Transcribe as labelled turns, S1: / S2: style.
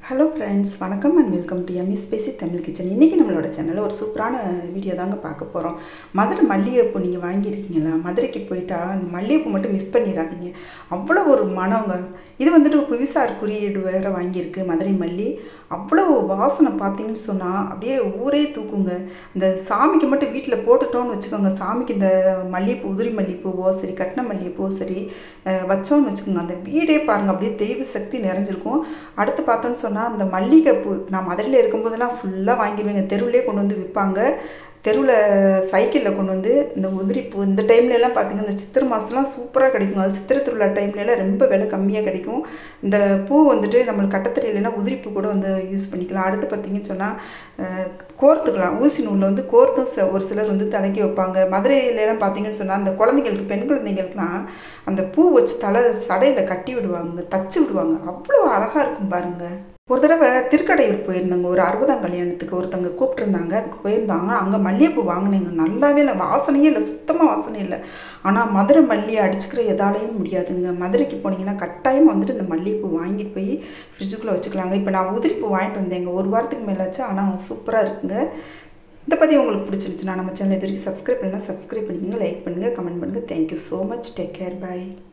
S1: Hello friends, வணக்கம் and welcome to எம்இ ஸ்பேசி தமிழ் கிச்சன். இன்றைக்கி நம்மளோட சேனலில் ஒரு சூப்பரான வீடியோ தாங்க பார்க்க போகிறோம். மதுரை மல்லிகைப்பூ நீங்கள் வாங்கியிருக்கீங்களா? மதுரைக்கு போயிட்டா அந்த மல்லிகைப்பூ மட்டும் மிஸ் பண்ணிடாதீங்க. அவ்வளோ ஒரு மனங்க. இது வந்துட்டு புவிசார் குறியீடு வேறு வாங்கியிருக்கு மதுரை மல்லி. அவ்வளோ வாசனை பார்த்தீங்கன்னு சொன்னால் அப்படியே ஊரே தூக்குங்க. இந்த சாமிக்கு மட்டும் வீட்டில் போட்டுட்டோன்னு வச்சுக்கோங்க, சாமிக்கு இந்த மல்லிகைப்பூ, உதிரி மல்லிகைப்பூவோ சரி, கட்டின மல்லிகைப்பூவோ சரி வச்சோன்னு வச்சுக்கோங்க, அந்த வீடே பாருங்கள் அப்படியே தெய்வ சக்தி நிறைஞ்சிருக்கும். அடுத்து பார்த்தோன்னு சொன்னால் அந்த மல்லிகைப்பூ நான் மதுரையில் இருக்கும்போதெல்லாம் ஃபுல்லாக வாங்கிடுவேங்க. தெருவிலே கொண்டு வந்து விற்பாங்க. தெருவில் சைக்கிளில் கொண்டு வந்து இந்த உதிரிப்பூ இந்த டைம்லலாம் பார்த்திங்கன்னா இந்த சித்திரை மாதம்லாம் சூப்பராக கிடைக்கும். அது சித்திரை திருவிழா டைம்லலாம் ரொம்ப விலை கம்மியாக கிடைக்கும். இந்த பூ வந்துட்டு நம்மளுக்கு கட்டத்தறியிலனா உதிரிப்பூ கூட வந்து யூஸ் பண்ணிக்கலாம். அடுத்து பார்த்திங்கன்னு சொன்னால் கோர்த்துக்கலாம். ஊசி நூலில் வந்து கோர்த்தும் ஒரு சிலர் வந்து தலைக்கி வைப்பாங்க. மதுரையிலலாம் பார்த்திங்கன்னு சொன்னால் அந்த குழந்தைங்களுக்கு, பெண் குழந்தைங்களுக்குலாம் அந்த பூ வச்சு சடையில் கட்டி விடுவாங்க, தச்சு விடுவாங்க. அவ்வளோ அழகாக இருக்கும் பாருங்கள். ஒரு தடவை திருக்கடையூர் போயிருந்தாங்க. ஒரு 60ஆம் கல்யாணத்துக்கு ஒருத்தவங்க கூப்பிட்டுருந்தாங்க. அதுக்கு போயிருந்தாங்க. அங்கே மல்லிகைப்பூ வாங்கினேங்க. நல்லாவே இல்லை, வாசனையே இல்லை, சுத்தமாக வாசனை இல்லை. ஆனால் மதுரை மல்லியை அடிச்சுக்கிற எதாலையும் முடியாதுங்க. மதுரைக்கு போனீங்கன்னா கட்டாயமாக வந்துட்டு இந்த மல்லிகைப்பூ வாங்கிட்டு போய் ஃப்ரிட்ஜுக்குள்ளே வச்சுக்கலாங்க. இப்போ நான் உதிரிப்பூ வாங்கிட்டு வந்தேங்க, ஒரு வாரத்துக்கு மேலாச்சு. ஆனால் சூப்பராக இருக்குங்க. இந்த பற்றி உங்களுக்கு பிடிச்சிருந்துச்சுன்னா நம்ம சேனல் இது வரைக்கும் சப்ஸ்கிரைப் பண்ணலாம், சப்ஸ்கிரைப் பண்ணிக்கோங்க, லைக் பண்ணுங்கள், கமெண்ட் பண்ணுங்கள். Thank you so much. Take care, பாய்.